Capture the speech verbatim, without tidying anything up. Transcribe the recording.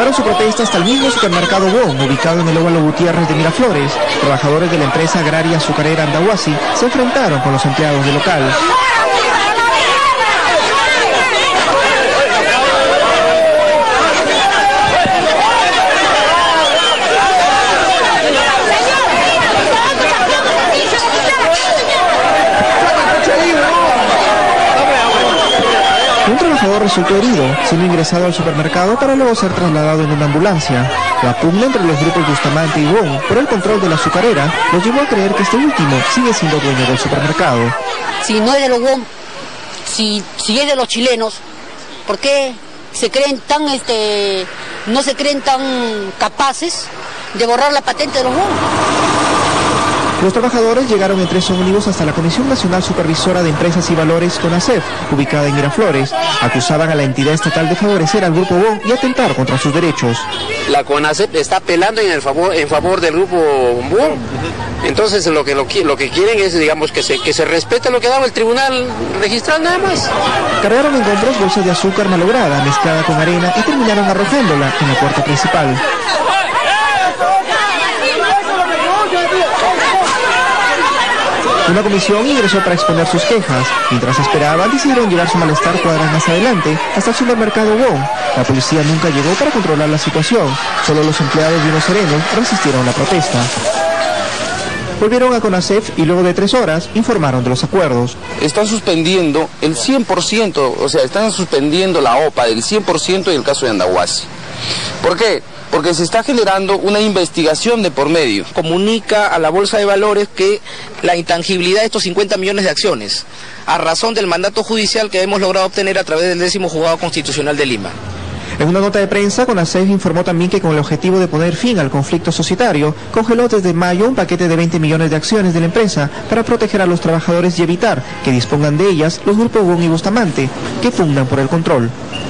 Llevaron su protesta hasta el mismo supermercado Bon, ubicado en el Óvalo Gutiérrez de Miraflores. Trabajadores de la empresa agraria azucarera Andahuasi se enfrentaron con los empleados del local. Un trabajador resultó herido, siendo ingresado al supermercado para luego ser trasladado en una ambulancia. La pugna entre los grupos Bustamante y Bon por el control de la azucarera los llevó a creer que este último sigue siendo dueño del supermercado. Si no es de los Bon, si, si es de los chilenos, ¿por qué se creen tan, este, no se creen tan capaces de borrar la patente de los Bon? Los trabajadores llegaron en tres ómnibus hasta la Comisión Nacional Supervisora de Empresas y Valores, CONACEF, ubicada en Miraflores. Acusaban a la entidad estatal de favorecer al Grupo Bon y atentar contra sus derechos. La CONACEF está apelando en, el favor, en favor del Grupo Bon. Entonces lo que, lo, lo que quieren es, digamos, que se, que se respete lo que ha dado el Tribunal Registral nada más. Cargaron en hombros bolsas de azúcar malograda mezclada con arena y terminaron arrojándola en la puerta principal. Una comisión ingresó para exponer sus quejas. Mientras esperaban, decidieron llevar su malestar cuadras más adelante, hasta el supermercado Bon. La policía nunca llegó para controlar la situación. Solo los empleados de Unos Serenos resistieron la protesta. Volvieron a CONACEF y luego de tres horas informaron de los acuerdos. Están suspendiendo el cien por ciento, o sea, están suspendiendo la O P A del cien por ciento y el caso de Andahuasi. ¿Por qué? Porque se está generando una investigación de por medio. Comunica a la Bolsa de Valores que la intangibilidad de estos cincuenta millones de acciones, a razón del mandato judicial que hemos logrado obtener a través del décimo Juzgado Constitucional de Lima. En una nota de prensa, CONACEF informó también que con el objetivo de poner fin al conflicto societario, congeló desde mayo un paquete de veinte millones de acciones de la empresa para proteger a los trabajadores y evitar que dispongan de ellas los grupos Bon y Bustamante, que pugnan por el control.